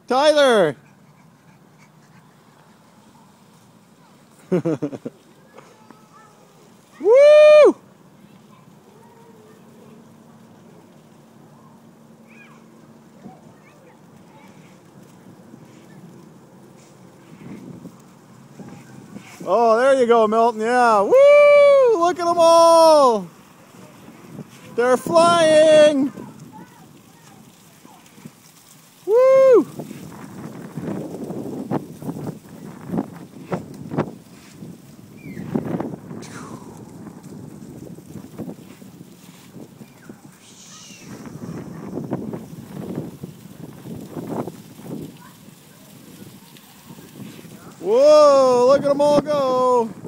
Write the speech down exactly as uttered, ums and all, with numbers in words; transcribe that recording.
Tyler! Woo! Oh, there you go, Milton. Yeah. Woo! Look at them all. They're flying. Woo! Whoa, look at them all go.